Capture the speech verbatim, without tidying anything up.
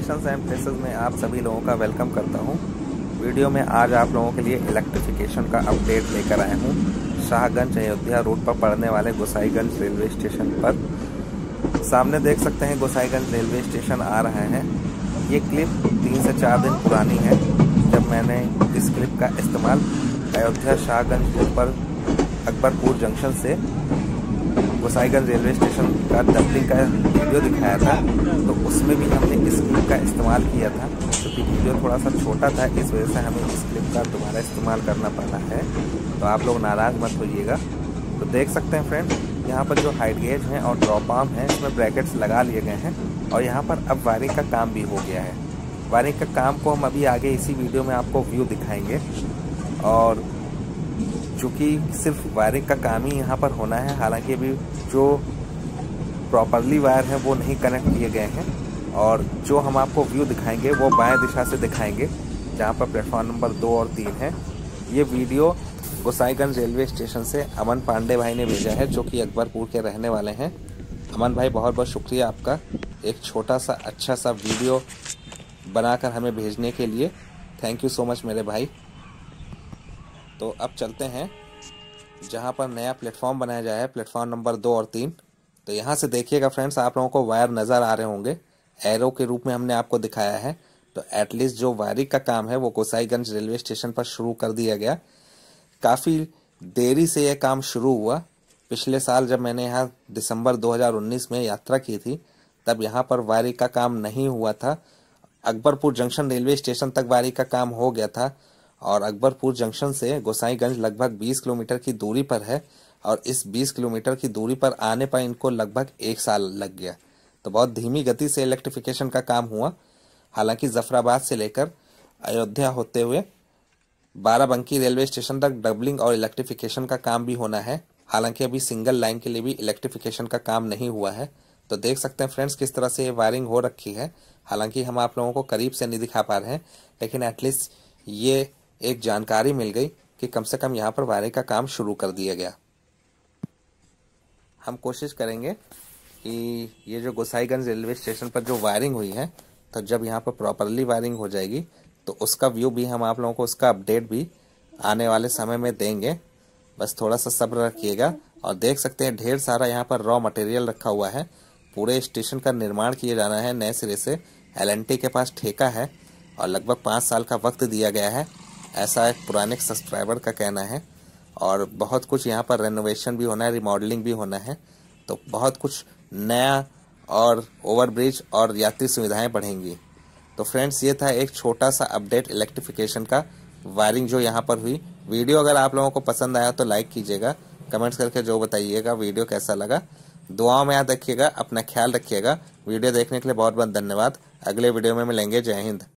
Stations and places में आप सभी लोगों का वेलकम करता हूं। वीडियो में आज आप लोगों के लिए इलेक्ट्रिफिकेशन का अपडेट लेकर आया हूं। शाहगंज अयोध्या रोड पर पड़ने वाले गोसाईगंज रेलवे स्टेशन पर सामने देख सकते हैं गोसाईगंज रेलवे स्टेशन आ रहे हैं। ये क्लिप तीन से चार दिन पुरानी है, जब मैंने इस क्लिप का इस्तेमाल अयोध्या शाहगंज रोड पर अकबरपुर जंक्शन से गोसाईगंज रेलवे स्टेशन का डबलिंग का वीडियो दिखाया था, तो उसमें भी हमने इस क्लिप का इस्तेमाल किया था। क्योंकि तो वीडियो थोड़ा सा छोटा था, इस वजह से हमें इस क्लिप का दोबारा इस्तेमाल करना पड़ा है, तो आप लोग नाराज़ मत होइएगा। तो देख सकते हैं फ्रेंड, यहाँ पर जो हाइट गेज है और ड्रॉप आर्म है, इसमें ब्रैकेट्स लगा लिए गए हैं और यहाँ पर अब वायरिंग का काम भी हो गया है। वायरिंग का काम को हम अभी आगे इसी वीडियो में आपको व्यू दिखाएंगे। और चूँकि सिर्फ वायरिंग का काम ही यहाँ पर होना है, हालांकि अभी जो प्रॉपरली वायर है वो नहीं कनेक्ट किए गए हैं, और जो हम आपको व्यू दिखाएंगे वो बाएं दिशा से दिखाएंगे, जहाँ पर प्लेटफॉर्म नंबर दो और तीन है। ये वीडियो गोसाईगंज रेलवे स्टेशन से अमन पांडे भाई ने भेजा है, जो कि अकबरपुर के रहने वाले हैं। अमन भाई, बहुत बहुत शुक्रिया आपका, एक छोटा सा अच्छा सा वीडियो बनाकर हमें भेजने के लिए। थैंक यू सो मच मेरे भाई। तो अब चलते हैं जहाँ पर नया प्लेटफॉर्म बनाया जाए है, प्लेटफॉर्म नंबर दो और तीन। तो यहाँ से देखिएगा फ्रेंड्स, आप लोगों को वायर नज़र आ रहे होंगे, एरो के रूप में हमने आपको दिखाया है। तो एटलीस्ट जो वायरिंग का काम है वो गोसाईगंज रेलवे स्टेशन पर शुरू कर दिया गया। काफ़ी देरी से यह काम शुरू हुआ। पिछले साल जब मैंने यहाँ दिसंबर दो हज़ार उन्नीस में यात्रा की थी, तब यहाँ पर वायरिंग का काम नहीं हुआ था। अकबरपुर जंक्शन रेलवे स्टेशन तक वायरिंग का काम हो गया था, और अकबरपुर जंक्शन से गोसाईगंज लगभग बीस किलोमीटर की दूरी पर है, और इस बीस किलोमीटर की दूरी पर आने पर इनको लगभग एक साल लग गया। तो बहुत धीमी गति से इलेक्ट्रिफिकेशन का काम हुआ। हालांकि जफराबाद से लेकर अयोध्या होते हुए बाराबंकी रेलवे स्टेशन तक डबलिंग और इलेक्ट्रिफिकेशन का काम भी होना है। हालांकि अभी सिंगल लाइन के लिए भी इलेक्ट्रिफिकेशन का काम नहीं हुआ है। तो देख सकते हैं फ्रेंड्स किस तरह से ये वायरिंग हो रखी है। हालांकि हम आप लोगों को करीब से नहीं दिखा पा रहे हैं, लेकिन एटलीस्ट ये एक जानकारी मिल गई कि कम से कम यहाँ पर वायरिंग का काम शुरू कर दिया गया। हम कोशिश करेंगे कि ये जो गोसाईगंज रेलवे स्टेशन पर जो वायरिंग हुई है, तो जब यहाँ पर प्रॉपरली वायरिंग हो जाएगी तो उसका व्यू भी हम आप लोगों को, उसका अपडेट भी आने वाले समय में देंगे। बस थोड़ा सा सब्र रखिएगा। और देख सकते हैं ढेर सारा यहाँ पर रॉ मटेरियल रखा हुआ है। पूरे स्टेशन का निर्माण किया जाना है नए सिरे से। एल एन टी के पास ठेका है और लगभग पाँच साल का वक्त दिया गया है, ऐसा एक पुराने सब्सक्राइबर का कहना है। और बहुत कुछ यहाँ पर रेनोवेशन भी होना है, रिमॉडलिंग भी होना है। तो बहुत कुछ नया और ओवरब्रिज और यात्री सुविधाएं बढ़ेंगी। तो फ्रेंड्स, ये था एक छोटा सा अपडेट इलेक्ट्रिफिकेशन का, वायरिंग जो यहाँ पर हुई। वीडियो अगर आप लोगों को पसंद आया तो लाइक कीजिएगा, कमेंट्स करके जो बताइएगा वीडियो कैसा लगा। दुआओं में याद रखिएगा, अपना ख्याल रखिएगा। वीडियो देखने के लिए बहुत बहुत धन्यवाद। अगले वीडियो में मिलेंगे। जय हिंद।